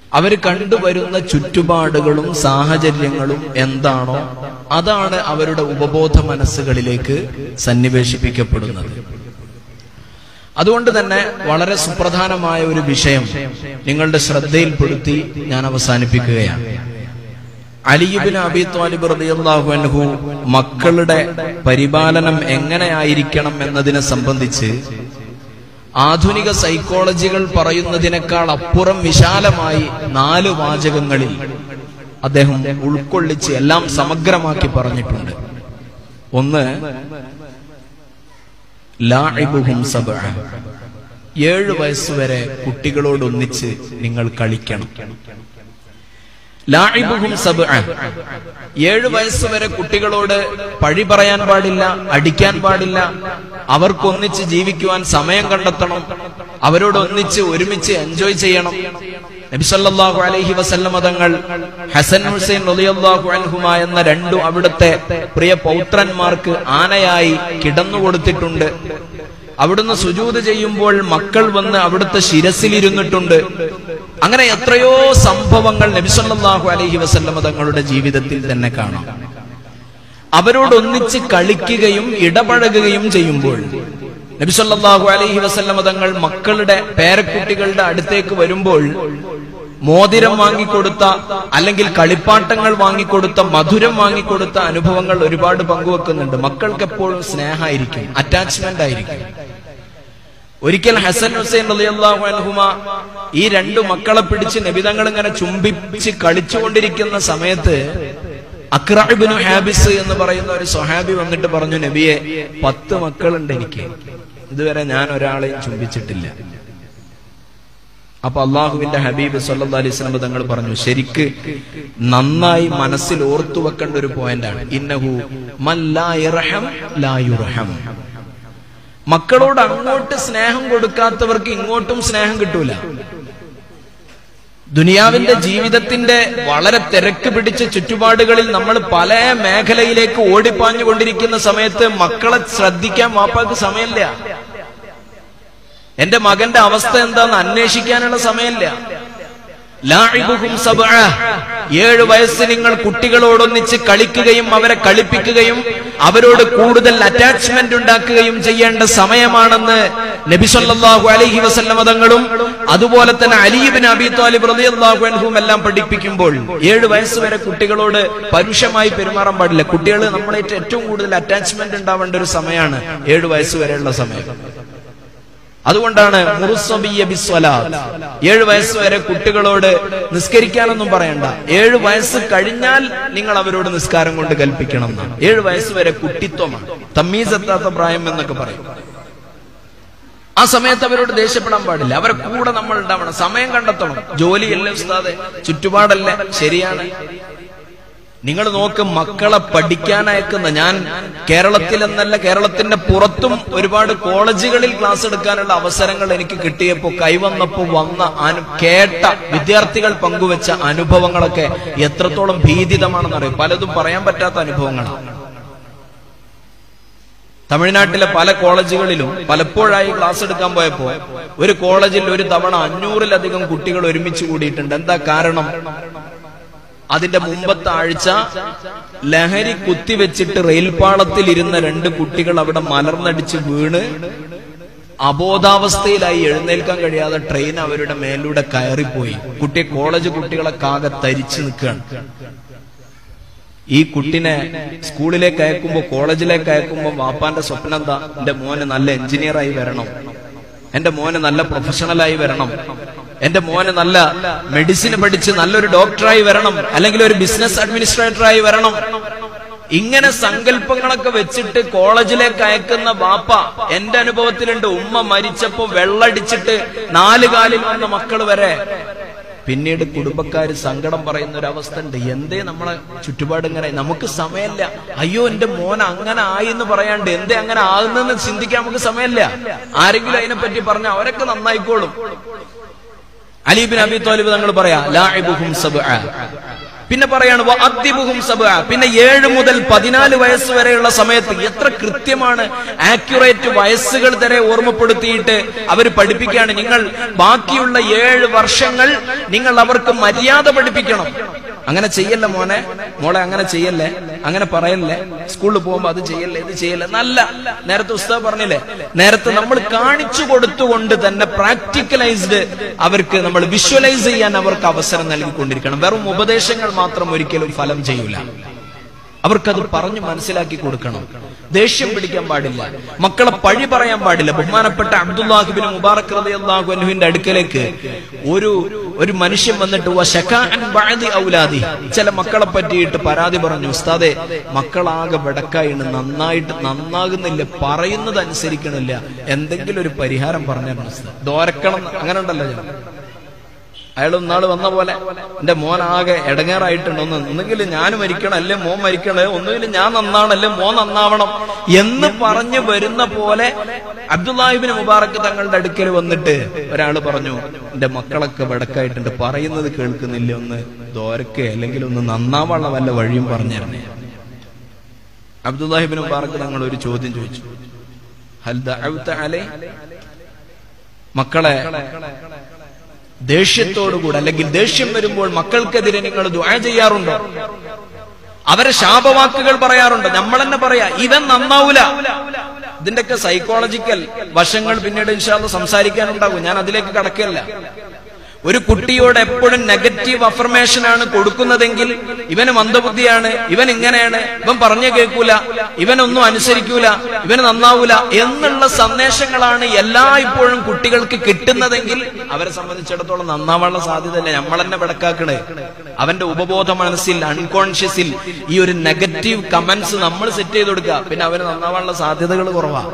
അവർ കണ്ടുവരുന്ന ചുറ്റുപാടുകളും സാഹചര്യങ്ങളും എന്താണോ അതാണ് അവരുടെ ഉപബോധ മനസ്സുകളിലേക്ക് സന്നിവേശിപ്പിക്കപ്പെടുന്നത്. അതുകൊണ്ട് തന്നെ വളരെ സുപ്രധാനമായ ഒരു വിഷയം നിങ്ങളുടെ ശ്രദ്ധയിൽപ്പെടുത്തി ഞാൻ അവസാനിപ്പിക്കുകയാണ്. അലി ഇബ്നു അബീ ത്വാലിബ് റളിയല്ലാഹു അൻഹു മക്കളുടെ പരിപാലനം എങ്ങനെയായിരിക്കണം എന്നതിനെ സംബന്ധിച്ച് ആധുനിക സൈക്കോളജികൾ പറയുന്നതിനേക്കാൾ അപ്പുറം വിശാലമായി 4 വാചകങ്ങളിൽ അദ്ദേഹം ഉൾക്കൊള്ളിച്ച് എല്ലാം സമഗ്രമാക്കി പറഞ്ഞിട്ടുണ്ട്. ഒന്ന്, ലാഇബുഹും സബ്അ, 7 വയസ്സുവരെ കുട്ടികളോടൊന്നിച്ച് നിങ്ങൾ കളിക്കണം. ലാഇബുഹും സബ്അ, 7 വയസ്സുവരെ കുട്ടികളോട് പഴി പറയാൻ പാടില്ല, അടിക്കാൻ പാടില്ല, അവർക്കൊന്നിച്ച് ജീവിക്കുവാൻ സമയം കണ്ടെത്തണം, അവരോടൊന്നിച്ച് ഒരുമിച്ച് എൻജോയ് ചെയ്യണം. നബി സല്ലല്ലാഹു അലൈഹി വസല്ലം തങ്ങൾ ഹസൻ ഹുസൈൻ റളിയല്ലാഹു അൻഹുമാ എന്ന 2 അവിടുത്തെ പ്രിയ പൗത്രന്മാർക്ക് ആനയായി കിടന്നുകൊടുത്തിട്ടുണ്ട്. അവിടുന്ന് സുജൂദ് ചെയ്യുമ്പോൾ മക്കൾ വന്ന് അവിടുത്തെ ശിരസിലിരുന്നിട്ടുണ്ട്. അങ്ങനെ എത്രയോ സംഭവങ്ങൾ നബി സല്ലല്ലാഹു അലൈഹി വസല്ലം തങ്ങളുടെ ജീവിതത്തിൽ തന്നെ കാണാം. അവരോടൊന്നിച്ച് കളിക്കുകയും ഇടപഴകുകയും ചെയ്യുമ്പോൾ നബി സല്ലല്ലാഹു അലൈഹി വസല്ലം തങ്ങൾ മക്കളുടെ പേരക്കുട്ടികളുടെ അടുത്തേക്ക് വരുമ്പോൾ മോതിരം വാങ്ങിക്കൊടുത്ത അല്ലെങ്കിൽ കളിപ്പാട്ടങ്ങൾ വാങ്ങിക്കൊടുത്ത മധുരം വാങ്ങിക്കൊടുത്ത അനുഭവങ്ങൾ ഒരുപാട് പങ്കുവെക്കുന്നുണ്ട്. മക്കൾക്ക് എപ്പോഴും സ്നേഹമായിരിക്കും, അറ്റാച്ച്മെന്റ് ആയിരിക്കും. ഒരിക്കൽ ഹസൻ ഹുസൈൻ റളിയല്ലാഹു അൻഹുമാ ഈ 2 മക്കളെ പിടിച്ച് നബി തങ്ങൾ ഇങ്ങനെ ചുംബിച്ച് കളിച്ചുകൊണ്ടിരിക്കുന്ന സമയത്ത് അക്റഅ ഇബ്നു ഹാബിസ് എന്ന് പറയുന്ന ഒരു സ്വഹാബി വന്നിട്ട് പറഞ്ഞു, നബിയെ 10 മക്കളുണ്ട് എനിക്ക്, ഇതുവരെ ഞാൻ ഒരാളെയും ചുംബിച്ചിട്ടില്ല. അപ്പൊ അള്ളാഹുവിന്റെ ഹബീബ് സല്ലല്ലാഹു അലൈഹി വസല്ലം തങ്ങൾ പറഞ്ഞു, ശരിക്ക് നന്നായി മനസ്സിൽ ഓർത്തു വെക്കേണ്ട ഒരു പോയിന്റാണ്. ഇന്നഹു മൻ ലാ യർഹം ലാ യുർഹം. മക്കളോട് അങ്ങോട്ട് സ്നേഹം കൊടുക്കാത്തവർക്ക് ഇങ്ങോട്ടും സ്നേഹം കിട്ടൂല. ദുനിയാവിന്റെ ജീവിതത്തിന്റെ വളരെ തിരക്ക് പിടിച്ച ചുറ്റുപാടുകളിൽ നമ്മൾ പല മേഖലയിലേക്ക് ഓടിപ്പാഞ്ഞുകൊണ്ടിരിക്കുന്ന സമയത്ത് മക്കളെ ശ്രദ്ധിക്കാൻ വാപ്പാക്ക് സമയമില്ല. എന്റെ മകന്റെ അവസ്ഥ എന്താന്ന് അന്വേഷിക്കാനുള്ള സമയമില്ല. ലാഇബുഹും സബ്അ, 7 വയസ്സ് നിങ്ങൾ കുട്ടികളോടൊന്നിച്ച് കളിക്കുകയും അവരെ കളിപ്പിക്കുകയും അവരോട് കൂടുതൽ അറ്റാച്ച്മെന്റ് ഉണ്ടാക്കുകയും ചെയ്യേണ്ട സമയമാണെന്ന് നബി സല്ലല്ലാഹു അലൈഹി വസല്ലം തങ്ങളും അതുപോലെ തന്നെ അലി ഇബ്നു അബീ ത്വാലിബ് റളിയല്ലാഹു അൻഹും എല്ലാം പഠിപ്പിക്കുമ്പോൾ 7 വയസ്സ് വരെ കുട്ടികളോട് പരുഷമായി പെരുമാറാൻ പാടില്ല. കുട്ടികൾ നമ്മളായിട്ട് ഏറ്റവും കൂടുതൽ അറ്റാച്ച്മെന്റ് ഉണ്ടാവേണ്ട ഒരു സമയമാണ് 7 വയസ്സ് വരെയുള്ള സമയം. അതുകൊണ്ടാണ് 7 വയസ്സ് വരെ കുട്ടികളോട് നിസ്കരിക്കാനൊന്നും പറയണ്ട. 7 വയസ്സ് കഴിഞ്ഞാൽ നിങ്ങൾ അവരോട് നിസ്കാരം കൊണ്ട് കൽപ്പിക്കണം എന്നാണ്. 7 വയസ്സ് വരെ കുട്ടിത്വമാണ്, തമ്മീസ് എത്താത്ത പ്രായം എന്നൊക്കെ പറയും. ആ സമയത്ത് അവരോട് ദേഷ്യപ്പെടാൻ പാടില്ല. അവരെ കൂടെ നമ്മൾ ഉണ്ടാവണം, സമയം കണ്ടെത്തണം. ജോലിയല്ലേ ഉസ്താദെ, ചുറ്റുപാടല്ലേ, ശരിയാണ്. നിങ്ങൾ നോക്ക്, മക്കളെ പഠിക്കാൻ അയക്കുന്ന, ഞാൻ കേരളത്തിൽ എന്നല്ല കേരളത്തിന്റെ പുറത്തും ഒരുപാട് കോളേജുകളിൽ ക്ലാസ് എടുക്കാനുള്ള അവസരങ്ങൾ എനിക്ക് കിട്ടിയപ്പോ കൈവന്നപ്പോ കേട്ട വിദ്യാർത്ഥികൾ പങ്കുവെച്ച അനുഭവങ്ങളൊക്കെ എത്രത്തോളം ഭീതിതമാണെന്നറിയും. പലതും പറയാൻ പറ്റാത്ത അനുഭവങ്ങളാണ്. തമിഴ്നാട്ടിലെ പല കോളേജുകളിലും പലപ്പോഴായി ക്ലാസ് എടുക്കാൻ പോയപ്പോ ഒരു കോളേജിൽ ഒരു തവണ 500-ലധികം കുട്ടികൾ ഒരുമിച്ച് കൂടിയിട്ടുണ്ട്. എന്താ കാരണം? അതിന്റെ മുമ്പത്തെ ആഴ്ച ലഹരി കുത്തിവെച്ചിട്ട് റെയിൽപാളത്തിൽ ഇരുന്ന 2 കുട്ടികൾ അവിടെ മലർന്നടിച്ച് വീണ് അബോധാവസ്ഥയിലായി, എഴുന്നേൽക്കാൻ കഴിയാതെ ട്രെയിൻ അവരുടെ മേലൂടെ കയറിപ്പോയി. കോളേജ് കുട്ടികളൊക്കെ ആകെ തരിച്ചു നിൽക്കുകയാണ്. ഈ കുട്ടിനെ സ്കൂളിലേക്ക് അയക്കുമ്പോ, കോളേജിലേക്ക് അയക്കുമ്പോ വാപ്പാന്റെ സ്വപ്നം എന്താ? എന്റെ മോന് നല്ല എഞ്ചിനീയറായി വരണം, എന്റെ മോന് നല്ല പ്രൊഫഷണലായി വരണം, എന്റെ മോന് നല്ല മെഡിസിൻ പഠിച്ച് നല്ലൊരു ഡോക്ടറായി വരണം, അല്ലെങ്കിൽ ഒരു ബിസിനസ് അഡ്മിനിസ്ട്രേറ്ററായി വരണം. ഇങ്ങനെ സങ്കല്പങ്ങളൊക്കെ വെച്ചിട്ട് കോളേജിലേക്ക് അയക്കുന്ന വാപ്പ എന്റെ അനുഭവത്തിലുണ്ട്. ഉമ്മ മരിച്ചപ്പോ വെള്ളടിച്ചിട്ട് 4 കാലിൽ വന്ന മക്കൾ വരെ. പിന്നീട് കുടുംബക്കാര് സങ്കടം പറയുന്ന ഒരു അവസ്ഥ ഉണ്ട്. എന്തേ നമ്മളെ ചുറ്റുപാട് ഇങ്ങനെ? നമുക്ക് സമയമില്ല. അയ്യോ എന്റെ മോൻ അങ്ങനെ ആയി എന്ന് പറയാണ്ട് എന്തേ അങ്ങനെ ആകുന്നെന്ന് ചിന്തിക്കാൻ നമുക്ക് സമയമില്ല. ആരെങ്കിലും അതിനെപ്പറ്റി പറഞ്ഞാൽ അവരൊക്കെ നന്നായിക്കോളും. അലി ഇബ്നു അബീ ത്വാലിബ് തങ്ങൾ പറയാ, ലാഇബുഹും സബ്അ, പിന്നെ പറയാണ് പിന്നെ 7 മുതൽ 14 വയസ്സ് വരെയുള്ള സമയത്ത് എത്ര കൃത്യമാണ്, ആക്യുറേറ്റ് വയസ്സുകൾ വരെ ഓർമ്മപ്പെടുത്തിയിട്ട് അവർ പഠിപ്പിക്കുകയാണ്. നിങ്ങൾ ബാക്കിയുള്ള 7 വർഷങ്ങൾ നിങ്ങൾ അവർക്ക് മര്യാദ പഠിപ്പിക്കണം. അങ്ങനെ ചെയ്യല്ല മോനെ, മോളെ അങ്ങനെ ചെയ്യല്ലേ, അങ്ങനെ പറയല്ലേ, സ്കൂളിൽ പോകുമ്പോ അത് ചെയ്യല്ലേ, ഇത് ചെയ്യല്ലേ. നല്ല നേരത്തെ ഉസ്താദ് പറഞ്ഞില്ലേ, നേരത്തെ നമ്മൾ കാണിച്ചു കൊടുത്തുകൊണ്ട് തന്നെ പ്രാക്ടിക്കലൈസ്ഡ് അവർക്ക് നമ്മൾ വിഷ്വലൈസ് ചെയ്യാൻ അവർക്ക് അവസരം നൽകിക്കൊണ്ടിരിക്കണം. വെറും ഉപദേശങ്ങൾ മാത്രം ഒരിക്കലും ഫലം ചെയ്യൂല. അവർക്കത് പറഞ്ഞു മനസ്സിലാക്കി കൊടുക്കണം. ദേഷ്യം പിടിക്കാൻ പാടില്ല, മക്കളെ പഴി പറയാൻ പാടില്ല. ബഹുമാനപ്പെട്ട അബ്ദുല്ലാഹ് ഇബ്നു മുബാറക് റളിയല്ലാഹു അൻഹുവിന്റെ അടുക്കലേക്ക് ഒരു മനുഷ്യൻ വന്നിട്ട് ഔലാദി, ചില മക്കളെ പറ്റിയിട്ട് പരാതി പറഞ്ഞു. ഉസ്താദെ, മക്കളാകെ വെടക്കായിണ്, നന്നാകുന്നില്ല, പറയുന്നത് അനുസരിക്കണില്ല, എന്തെങ്കിലും ഒരു പരിഹാരം പറഞ്ഞു ഉസ്താദ്. ദോരക്കണം അങ്ങനെ ഉണ്ടല്ലോ. അയാൾ ഒന്നാള് വന്ന പോലെ, എന്റെ മോൻ ആകെ ഇടങ്ങേറായിട്ടുണ്ട്, ഒന്നുകിൽ ഞാൻ മരിക്കണം, അല്ലെ മോൻ മരിക്കണേ, ഒന്നുകിൽ ഞാൻ നന്നാവണം, അല്ലെ മോൻ നന്നാവണം എന്ന് പറഞ്ഞു വരുന്ന പോലെ അബ്ദുല്ലാഹ് ഇബ്നു മുബാറക് തങ്ങളുടെ അടുക്കൽ വന്നിട്ട് ഒരാള് പറഞ്ഞു, എന്റെ മക്കളൊക്കെ വടക്കായിട്ടുണ്ട്, പറയുന്നത് കേൾക്കുന്നില്ല, ഒന്ന് ദോരക്കെ അല്ലെങ്കിൽ ഒന്ന് നന്നാവാനുള്ള വല്ല വഴിയും പറഞ്ഞു തരണേ. അബ്ദുല്ലാഹ് ഇബ്നു മുബാറക് തങ്ങൾ ഒരു ചോദ്യം ചോദിച്ചു, ഹൽ ദഅവത അലൈ, മക്കളെ ദേഷ്യത്തോടുകൂടെ അല്ലെങ്കിൽ ദേഷ്യം വരുമ്പോൾ മക്കൾക്കെതിരെ നിങ്ങൾ ദുആ ചെയ്യാറുണ്ടോ? അവരെ ശാപവാക്കുകൾ പറയാറുണ്ട്? നമ്മൾ തന്നെ പറയാ ഇവൻ നന്നാവൂല. ഇതിന്റെയൊക്കെ സൈക്കോളജിക്കൽ വശങ്ങൾ പിന്നീട് ഇൻഷാ അല്ലാഹ് സംസാരിക്കാനുണ്ടാകും, ഞാൻ അതിലേക്ക് കടക്കല്ല. ഒരു കുട്ടിയോട് എപ്പോഴും നെഗറ്റീവ് അഫർമേഷൻ ആണ് കൊടുക്കുന്നതെങ്കിൽ ഇവന് മന്ദബുദ്ധിയാണ്, ഇവൻ ഇങ്ങനെയാണ്, ഇവൻ പറഞ്ഞു കേൾക്കൂല, ഇവനൊന്നും അനുസരിക്കൂല, ഇവന് നന്നാവൂല എന്നുള്ള സന്ദേശങ്ങളാണ് എല്ലായ്പ്പോഴും കുട്ടികൾക്ക് കിട്ടുന്നതെങ്കിൽ അവരെ സംബന്ധിച്ചിടത്തോളം നന്നാവാനുള്ള സാധ്യതയില്ല. നമ്മൾ തന്നെ വിടക്കാക്കണേ. അവന്റെ ഉപബോധ മനസ്സിൽ, അൺകോൺഷ്യസിൽ ഈ ഒരു നെഗറ്റീവ് കമന്റ്സ് നമ്മൾ സെറ്റ് ചെയ്ത് കൊടുക്കുക, പിന്നെ അവന് നന്നാവാനുള്ള സാധ്യതകൾ കുറവാണ്.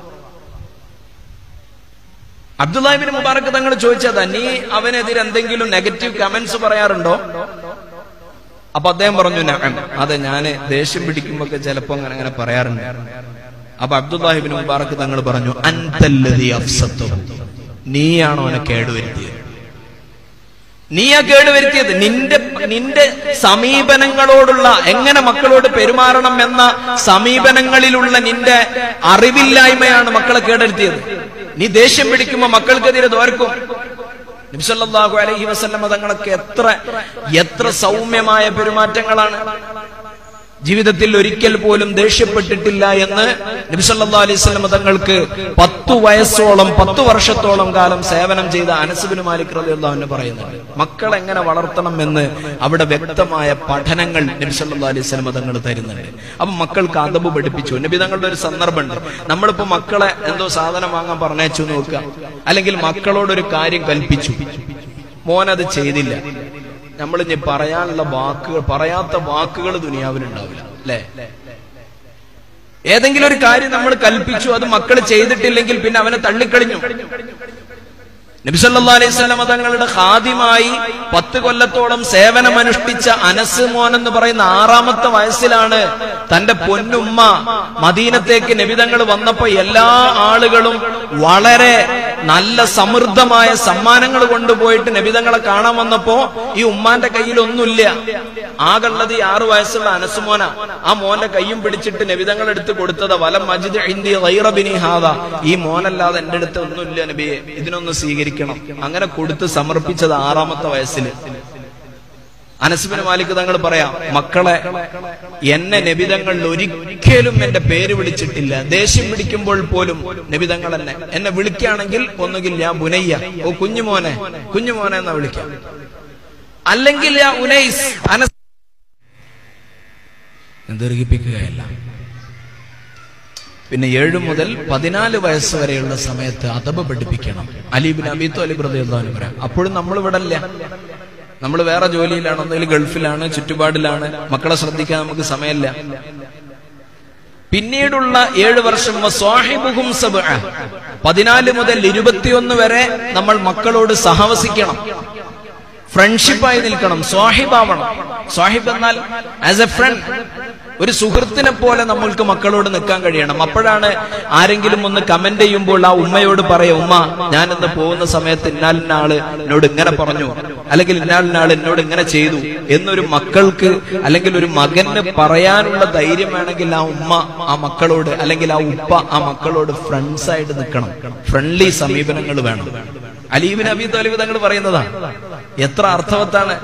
അബ്ദുല്ലാഹ് ഇബ്നു മുബാറക് തങ്ങൾ ചോദിച്ചതാ, നീ അവനെതിരെ എന്തെങ്കിലും നെഗറ്റീവ് കമന്റ്സ് പറയാറുണ്ടോ? അപ്പൊ അദ്ദേഹം പറഞ്ഞു, നഅം, അതെ, ഞാൻ ദേഷ്യം പിടിക്കുമ്പോ ചിലപ്പോ അങ്ങനെ പറയാറുണ്ട്. അപ്പൊ അബ്ദുല്ലാഹ് ഇബ്നു മുബാറക് തങ്ങൾ പറഞ്ഞു, അൻതല്ലദീ അഫ്സതഹു, നീയാണോ അവനെ കേടുവരുത്തിയത്, നീയാ കേടുവരുത്തിയത്. നിന്റെ സമീപനങ്ങളോടുള്ള, എങ്ങനെ മക്കളോട് പെരുമാറണം എന്ന സമീപനങ്ങളിലുള്ള നിന്റെ അറിവില്ലായ്മയാണ് മക്കളെ കേടുവരുത്തിയത്. നീ ദേഷ്യം പിടിക്കുമ്പോ മക്കൾക്കെതിരെ ദോർക്കും. നബി സല്ലല്ലാഹു അലൈഹി വസല്ലം തങ്ങളൊക്കെ എത്ര സൗമ്യമായ പെരുമാറ്റങ്ങളാണ്. ജീവിതത്തിൽ ഒരിക്കൽ പോലും ദേഷ്യപ്പെട്ടിട്ടില്ല എന്ന് നബി സല്ലല്ലാഹു അലൈഹി വസല്ലം തങ്ങൾക്ക് 10 വർഷത്തോളം കാലം സേവനം ചെയ്ത അനസ് ഇബ്നു മാലിക് റളിയല്ലാഹു അൻഹു പറയുന്നുണ്ട്. മക്കളെ എങ്ങനെ വളർത്തണം എന്ന് അവിടെ വ്യക്തമായ പഠനങ്ങൾ നബി സല്ലല്ലാഹു അലൈഹി വസല്ലം തങ്ങൾ തരുന്നുണ്ട്. അപ്പൊ മക്കൾക്ക് അദബ് പഠിപ്പിച്ചു. നബി തങ്ങളുടെ ഒരു സന്ദർഭമുണ്ട്, നമ്മളിപ്പോ മക്കളെ എന്തോ സാധനം വാങ്ങാൻ പറഞ്ഞയച്ചു നോക്കുക, അല്ലെങ്കിൽ മക്കളോടൊരു കാര്യം കൽപ്പിച്ചു, മോനത് ചെയ്തില്ല, നമ്മൾ ഇനി പറയാത്ത വാക്കുകൾ ദുനിയാവിലുണ്ടാവില്ല, അല്ലെ? ഏതെങ്കിലും ഒരു കാര്യം നമ്മൾ കൽപ്പിച്ചു, അത് മക്കൾ ചെയ്തിട്ടില്ലെങ്കിൽ പിന്നെ അവനെ തള്ളിക്കളിഞ്ഞു. നബി സല്ലല്ലാഹു അലൈഹി വസല്ലം തങ്ങളുടെ ഖാദിമായി 10 കൊല്ലത്തോളം സേവനമനുഷ്ഠിച്ച അനസ് മോൻ എന്ന് പറയുന്ന 6ാമത്തെ വയസ്സിലാണ് തന്റെ പൊന്നുമ്മ മദീനത്തേക്ക് നബി തങ്ങൾ വന്നപ്പോ എല്ലാ ആളുകളും വളരെ നല്ല സമൃദ്ധമായ സമ്മാനങ്ങൾ കൊണ്ടുപോയിട്ട് നബി തങ്ങളെ കാണാൻ വന്നപ്പോ ഈ ഉമ്മാന്റെ കയ്യിൽ ഒന്നുമില്ല. ആകുള്ളത് 6 വയസ്സുള്ള അനസ് മോന. ആ മോന്റെ കയ്യും പിടിച്ചിട്ട് നബി തങ്ങൾ എടുത്ത് കൊടുത്തത്, വലം മജിദ് ഇൻദി ഗൈറ ബിനി ഹാദാ, ഈ മോനല്ലാതെ എന്റെ അടുത്ത് ഒന്നുമില്ല നബിയെ, ഇതിനൊന്ന് സ്വീകരിക്കണം. അങ്ങനെ കൊടുത്ത് സമർപ്പിച്ചത് 6ാമത്തെ വയസ്സിൽ. അനസ് ഇബ്നു മാലിക് തങ്ങൾ പറയാം, മക്കളെ, എന്നെ നബി തങ്ങൾ ഒരിക്കലും എന്റെ പേര് വിളിച്ചിട്ടില്ല. ദേഷ്യം പിടിക്കുമ്പോൾ പോലും നബി തങ്ങൾ എന്നെ വിളിക്കുകയാണെങ്കിൽ ഒന്നുകിൽ യാ ബുനയ്യ, ഓ കുഞ്ഞുമോനെ, കുഞ്ഞുമോനെ എന്നാ വിളിക്കാം, അല്ലെങ്കിൽ യാ ഉനൈസ്, അനസ്, ദീർഘിപ്പിക്കുകയല്ല. പിന്നെ 7 മുതൽ 14 വയസ്സ് വരെയുള്ള സമയത്ത് അദബ് പഠിപ്പിക്കണം. അലി ഇബ്നു അബീ ത്വാലിബ് റളിയല്ലാഹു അൻഹു പറയാം, അപ്പോഴും നമ്മൾ ഇവിടെ ഇല്ല, നമ്മൾ വേറെ ജോലിയിലാണ്, ഒന്നുകിൽ ഗൾഫിലാണ്, ചുറ്റുപാടിലാണ്, മക്കളെ ശ്രദ്ധിക്കാൻ നമുക്ക് സമയമില്ല. പിന്നീടുള്ള 7 വർഷം 14 മുതൽ 21 വരെ നമ്മൾ മക്കളോട് സഹവസിക്കണം, ഫ്രണ്ട്ഷിപ്പായി നിൽക്കണം, സ്വാഹിബാവണം. സ്വാഹിബ് എന്നാൽ ആസ് എ ഫ്രണ്ട്, ഒരു സുഹൃത്തിനെ പോലെ നമ്മൾക്ക് മക്കളോട് നിൽക്കാൻ കഴിയണം. അപ്പോഴാണ് ആരെങ്കിലും ഒന്ന് കമന്റ് ചെയ്യുമ്പോൾ ആ ഉമ്മയോട് പറയാം, ഉമ്മ ഞാനിന്ന് പോകുന്ന സമയത്ത് ഇന്നാലിനാള് എന്നോട് ഇങ്ങനെ പറഞ്ഞു, അല്ലെങ്കിൽ ഇന്നാലിനാള് എന്നോട് ഇങ്ങനെ ചെയ്തു എന്നൊരു മക്കൾക്ക് അല്ലെങ്കിൽ ഒരു മകന് പറയാനുള്ള ധൈര്യം വേണമെങ്കിൽ ആ ഉമ്മ ആ മക്കളോട് അല്ലെങ്കിൽ ആ ഉപ്പ ആ മക്കളോട് ഫ്രണ്ട്സ് ആയിട്ട് നിൽക്കണം. ഫ്രണ്ട്ലി സമീപനങ്ങൾ വേണം. അലി ഇബ്നു അബീ ത്വാലിബ് തങ്ങൾ പറയുന്നതാണ്. എത്ര അർത്ഥവത്താണ്.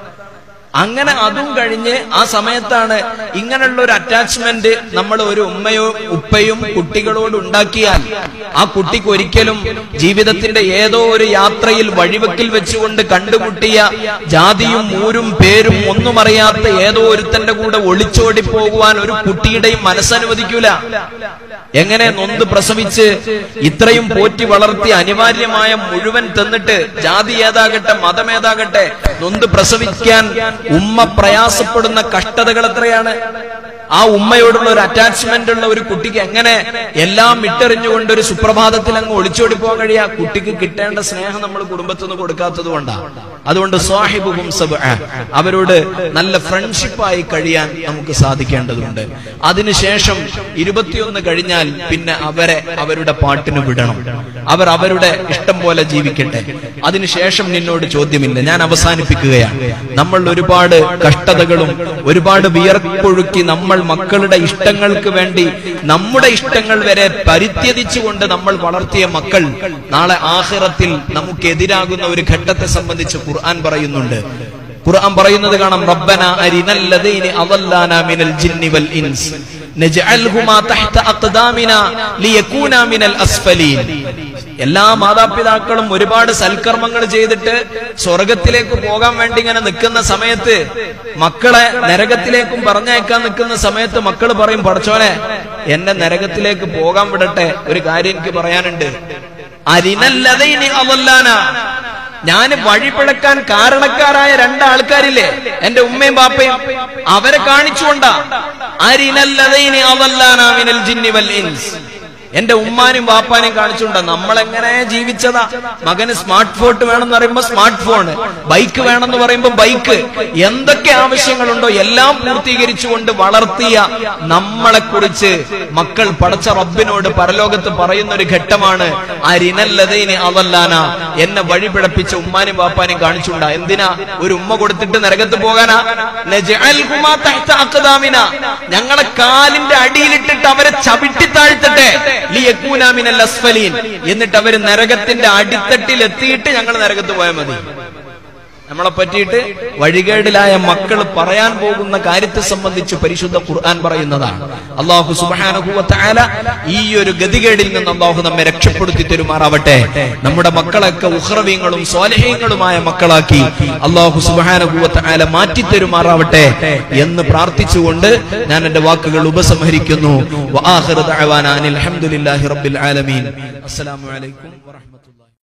അങ്ങനെ അതും കഴിഞ്ഞ് ആ സമയത്താണ് ഇങ്ങനെയുള്ള ഒരു അറ്റാച്ച്മെന്റ് നമ്മൾ ഒരു ഉമ്മയോ ഉപ്പയും കുട്ടികളോട് ഉണ്ടാക്കിയാൽ ആ കുട്ടിക്ക് ഒരിക്കലും ജീവിതത്തിന്റെ ഏതോ ഒരു യാത്രയിൽ വഴിവെക്കിൽ വെച്ചുകൊണ്ട് കണ്ടുമുട്ടിയ ജാതിയും ഊരും പേരും ഒന്നും അറിയാത്ത ഏതോ ഒരുത്തന്റെ കൂടെ ഒളിച്ചോടി പോകുവാൻ ഒരു കുട്ടിയുടെയും മനസ്സനുവദിക്കൂല. എങ്ങനെ നൊന്ത് പ്രസവിച്ച് ഇത്രയും പോറ്റി വളർത്തി അനിവാര്യമായ മുഴുവൻ തന്നിട്ട് ജാതി ഏതാകട്ടെ മതമേതാകട്ടെ നൊന്ത് പ്രസവിക്കാൻ ഉമ്മ പ്രയാസപ്പെടുന്ന കഷ്ടതകൾ എത്രയാണ്. ആ ഉമ്മയോടുള്ള ഒരു അറ്റാച്ച്മെന്റ് ഉള്ള ഒരു കുട്ടിക്ക് എങ്ങനെ എല്ലാം വിട്ടെറിഞ്ഞുകൊണ്ട് ഒരു സുപ്രഭാതത്തിൽ അങ്ങ് ഒളിച്ചോടി പോകാൻ കഴിയാ? കുട്ടിക്ക് കിട്ടേണ്ട സ്നേഹം നമ്മൾ കുടുംബത്തിൽ നിന്ന് കൊടുക്കാത്തത് കൊണ്ടാണ്. അതുകൊണ്ട് സ്വാഹിബുഹും സബ്അ, അവരോട് നല്ല ഫ്രണ്ട്ഷിപ്പായി കഴിയാൻ നമുക്ക് സാധിക്കേണ്ടതുണ്ട്. അതിനുശേഷം 21 കഴിഞ്ഞാൽ പിന്നെ അവരെ അവരുടെ പാട്ടിന് വിടണം. അവർ അവരുടെ ഇഷ്ടം പോലെ ജീവിക്കട്ടെ. അതിനുശേഷം നിന്നോട് ചോദ്യമില്ല. ഞാൻ അവസാനിപ്പിക്കുകയാണ്. നമ്മൾ ഒരുപാട് കഷ്ടതകളും ഒരുപാട് വിയർപ്പൊഴുക്കി നമ്മൾ മക്കളുടെ ഇഷ്ടങ്ങൾക്ക് വേണ്ടി നമ്മുടെ ഇഷ്ടങ്ങൾ വരെ പരിത്യജിച്ചുകൊണ്ട് നമ്മൾ വളർത്തിയ മക്കൾ നാളെ ആഖിറത്തിൽ നമുക്കെതിരാകുന്ന ഒരു ഘട്ടത്തെ സംബന്ധിച്ച് ഖുർആൻ പറയുന്നുണ്ട്. ഖുർആൻ പറയുന്നത് കാണാം, റബ്ബന അരിനൽ ലദീന അദല്ലാനാ മിനൽ ജിന്നി വൽ ഇൻസ് നജ്അൽഹുമാ തഹ്ത അഖ്ദാമിനാ ലിയകൂനാ മിനൽ അസ്ഫലീൻ. എല്ലാ മാതാപിതാക്കളും ഒരുപാട് സൽക്കർമ്മങ്ങൾ ചെയ്തിട്ട് സ്വർഗത്തിലേക്ക് പോകാൻ വേണ്ടി ഇങ്ങനെ നിൽക്കുന്ന സമയത്ത് മക്കളെ നരകത്തിലേക്കും പറഞ്ഞയക്കാൻ നിൽക്കുന്ന സമയത്ത് മക്കൾ പറയും, പടച്ചോനെ എന്നെ നരകത്തിലേക്ക് പോകാൻ വിടട്ടെ, ഒരു കാര്യം എനിക്ക് പറയാനുണ്ട്. അരിനല്ലതൈനി അവല്ലാന, ഞാൻ വഴിപിഴക്കാൻ കാരണക്കാരായ 2 ആൾക്കാരില്ലേ, എന്റെ ഉമ്മയും ബാപ്പയും, അവരെ കാണിച്ചുകൊണ്ടാ. അരിനല്ലതൈനി അവല്ലാന മിനൽ ജിന്നി വൽ ഇൻസ്, എന്റെ ഉമ്മാനും ബാപ്പാനും കാണിച്ചുകൊണ്ടാ. നമ്മളെങ്ങനെ ജീവിച്ചതാ. മകന് സ്മാർട്ട് ഫോൺ വേണമെന്ന് പറയുമ്പോ സ്മാർട്ട് ഫോണ്, ബൈക്ക് വേണമെന്ന് പറയുമ്പോ ബൈക്ക്, എന്തൊക്കെ ആവശ്യങ്ങളുണ്ടോ എല്ലാം പൂർത്തീകരിച്ചുകൊണ്ട് വളർത്തിയ നമ്മളെ കുറിച്ച് മക്കൾ പടച്ച റബ്ബിനോട് പരലോകത്ത് പറയുന്ന ഒരു ഘട്ടമാണ് അരിനല്ലതൈനി അവല്ലാന, എന്നെ വഴിപിഴപ്പിച്ച ഉമ്മാനും ബാപ്പാനും കാണിച്ചുകൊണ്ടാ. എന്തിനാ? ഒരു ഉമ്മ കൊടുത്തിട്ട് നരകത്ത് പോകാനാ? നജ്അൽഹുമാ തഹ്ത അഖ്ദാമിനാ, ഞങ്ങളെ കാലിന്റെ അടിയിലിട്ടിട്ട് അവരെ ചവിട്ടി താഴ്ത്തട്ടെ, ലിയകൂനാ മിനൽ അസ്ഫലീൻ, എന്നിട്ട് അവര് നരകത്തിന്റെ അടിത്തട്ടിൽ എത്തിയിട്ട് ഞങ്ങൾ നരകത്ത് പോയാൽ മതി. നമ്മളെ പറ്റിയിട്ട് വഴികേടിലായ മക്കൾ പറയാൻ പോകുന്ന കാര്യത്തെ സംബന്ധിച്ച് പരിശുദ്ധ ഖുർആൻ പറയുന്നതാണ്. അല്ലാഹു സുബ്ഹാനഹു വ തആല ഈ ഒരു ഗതികേടിൽ നിന്ന് അല്ലാഹു നമ്മെ രക്ഷപ്പെടുത്തി തരുമാറാവട്ടെ. നമ്മുടെ മക്കളൊക്കെ ഉഖ്റവീങ്ങളും സ്വാലിഹീങ്ങളുമായ മക്കളാക്കി അല്ലാഹു സുബ്ഹാനഹു വ തആല മാറ്റി തരുമാറാവട്ടെ എന്ന് പ്രാർത്ഥിച്ചുകൊണ്ട് ഞാൻ എന്റെ വാക്കുകൾ ഉപസംഹരിക്കുന്നു. വ ആഖിറു ദഅവാനാ അനിൽ ഹംദുലില്ലാഹി റബ്ബിൽ ആലമീൻ. അസ്സലാമു അലൈക്കും വറഹ്മത്തുള്ളാഹി.